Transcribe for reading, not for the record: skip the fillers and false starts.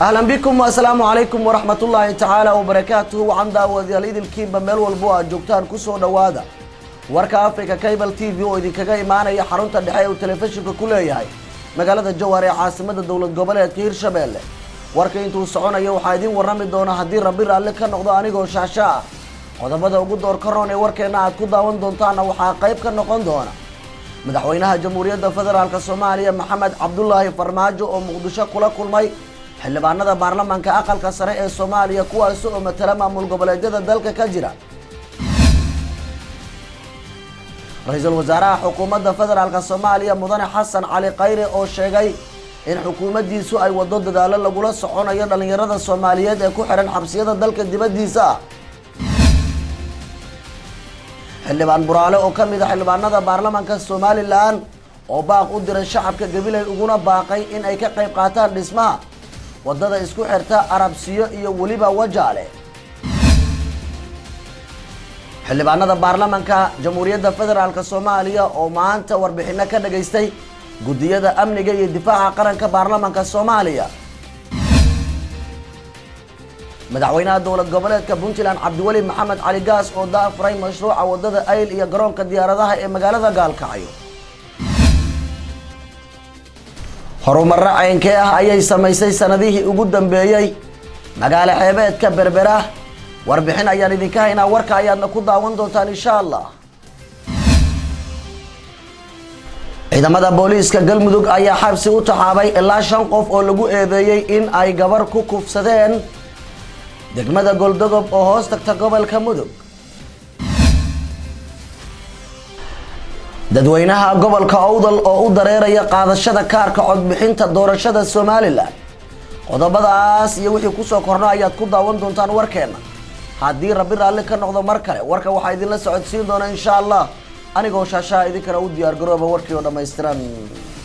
أهلا بكم والسلام عليكم ورحمة الله تعالى وبركاته وعن داودياليد الكيبا ميل والبوء جوجتان كسو دوادا warka Africa Cable TV oo idinkaga imaanaya xarunta dhexe ee telefishinka ku leeyahay magaalada Jowhar ee caasimada dawlad goboleedka Hirshabelle warka intuu soconayo waxa idin warrami doona hadii Rabbi raalle ka noqdo anigoo shaasha qodobada ugu door karoon ee warkeena aad ku daawan doontaan waxa qayb ka noqon doona madaxweynaha Jamhuuriyadda Federaalka Soomaaliya Maxamed Cabdullaahi Farmaajo oo Muqdisho kula kulmay xildhibaanada baarlamaanka aqalka sare ee Soomaaliya kuwaas oo matala maamul goboleedyada dalka ka jira رئيس الوزراء حكومة فدرالك الصومالية مدن حسن علي قيري أو شيغي إن حكومة ديسو أي ودود دالا لغولا سعونا يدى لنيرد الصوماليات يكو حران حبسية دالك الدباد ديسا حلبان برالي أو كمي دا حلبان ندا بارلمانك الصومالي الآن أو باق قدر الشعب كقبيلة يقونا باقي إن أي كقيب قاتال نسمع ودود اسكو حرتا عربسية يوليبا وجالي xildhibaanada baarlamaanka Jamhuuriyadda Federaalka Soomaaliya oo maanta warbixino ka dhageystay gudiyada amniga iyo difaaca qaranka baarlamaanka Soomaaliya madaxweynaha dawlad goboleedka Puntland Cabdiwali Maxamed Cali Gaas oo daafray mashruuca wadada Ayl iyo garoonka diyaaradaha ee magaalada Gaalkacyo horumar caynkee ah ayay sameysay sanadihii ugu dambeeyay magaalo xeebeedka Berbera warbixin ayaan idinka haynaa warka ayaadna ku daawan doontaan insha Allah ciidamada booliiska Galmudug ayaa xabsi u taxaabay ilaa 5 qof oo lagu eedeeyay in ay gabar ku kufsadeen degmada Goldogob oo hoos tagta gobolka Mudug dadweynaha gobolka Awdal oo u dareeraya qaadashada kaarka codbixinta doorashada Soomaaliland qodobadaas iyo wixii ku soo korno ayaad ku daawan doontaan warkeena haddii Rabbi raalle ka noqdo mar kale warka waxa idin la socodsiin doona insha Allah anigoo shaasha idin kala u diyaar garooba warkii oo dhameystiran